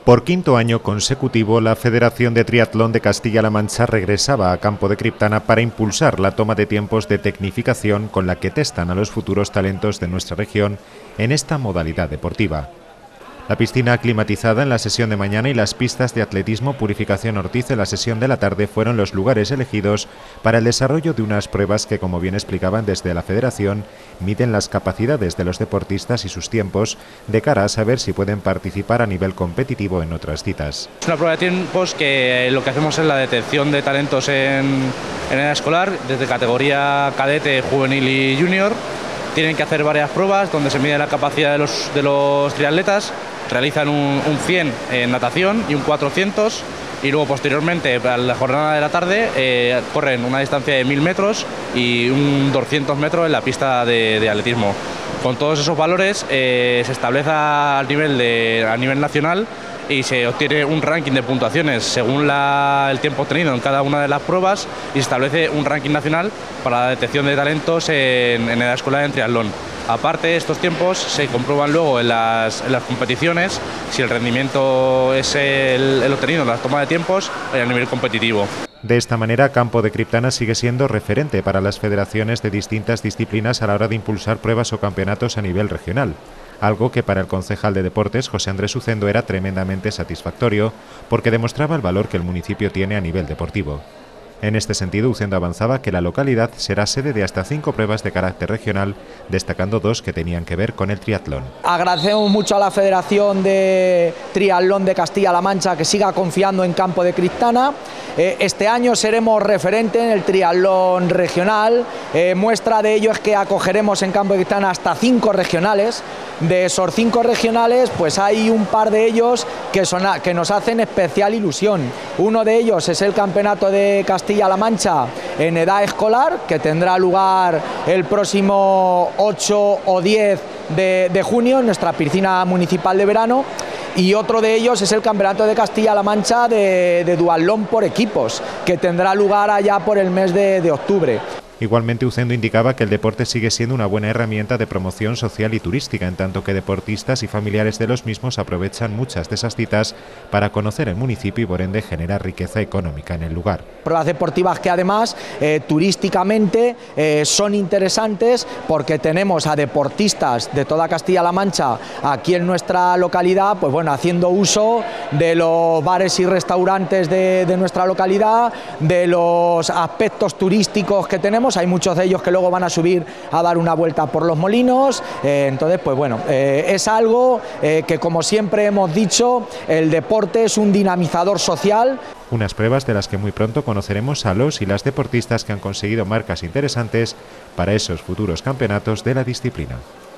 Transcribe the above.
Por quinto año consecutivo, la Federación de Triatlón de Castilla-La Mancha regresaba a Campo de Criptana para impulsar la toma de tiempos de tecnificación con la que testan a los futuros talentos de nuestra región en esta modalidad deportiva. La piscina climatizada en la sesión de mañana y las pistas de atletismo Purificación Ortiz en la sesión de la tarde fueron los lugares elegidos para el desarrollo de unas pruebas que, como bien explicaban desde la Federación, miden las capacidades de los deportistas y sus tiempos de cara a saber si pueden participar a nivel competitivo en otras citas. Es una prueba de tiempos que lo que hacemos es la detección de talentos en edad escolar, desde categoría cadete, juvenil y junior. Tienen que hacer varias pruebas donde se mide la capacidad de los triatletas. Realizan un 100 en natación y un 400 y luego posteriormente a la jornada de la tarde corren una distancia de 1000 metros y un 200 metros en la pista de atletismo. Con todos esos valores se establece a nivel nacional y se obtiene un ranking de puntuaciones según el tiempo obtenido en cada una de las pruebas y se establece un ranking nacional para la detección de talentos en edad escolar en triatlón. Aparte, estos tiempos se comprueban luego en las competiciones si el rendimiento es el obtenido en la toma de tiempos a nivel competitivo. De esta manera, Campo de Criptana sigue siendo referente para las federaciones de distintas disciplinas a la hora de impulsar pruebas o campeonatos a nivel regional, algo que para el concejal de Deportes, José Andrés Ucendo, era tremendamente satisfactorio porque demostraba el valor que el municipio tiene a nivel deportivo. En este sentido, Ucendo avanzaba que la localidad será sede de hasta 5 pruebas de carácter regional, destacando 2 que tenían que ver con el triatlón. Agradecemos mucho a la Federación de Triatlón de Castilla-La Mancha que siga confiando en Campo de Criptana. Este año seremos referente en el triatlón regional. Muestra de ello es que acogeremos en Campo de Criptana hasta 5 regionales. De esos 5 regionales, pues hay un par de ellos que nos hacen especial ilusión. Uno de ellos es el Campeonato de Castilla-La Mancha en edad escolar, que tendrá lugar el próximo 8 o 10 de junio en nuestra piscina municipal de verano. Y otro de ellos es el Campeonato de Castilla-La Mancha de duatlón por equipos, que tendrá lugar allá por el mes de octubre. Igualmente, Ucendo indicaba que el deporte sigue siendo una buena herramienta de promoción social y turística, en tanto que deportistas y familiares de los mismos aprovechan muchas de esas citas para conocer el municipio y por ende generar riqueza económica en el lugar. Pruebas deportivas que además turísticamente son interesantes porque tenemos a deportistas de toda Castilla-La Mancha aquí en nuestra localidad, pues bueno, haciendo uso de los bares y restaurantes de nuestra localidad, de los aspectos turísticos que tenemos. Hay muchos de ellos que luego van a subir a dar una vuelta por los molinos, entonces pues bueno, es algo que, como siempre hemos dicho, el deporte es un dinamizador social. Unas pruebas de las que muy pronto conoceremos a los y las deportistas que han conseguido marcas interesantes para esos futuros campeonatos de la disciplina.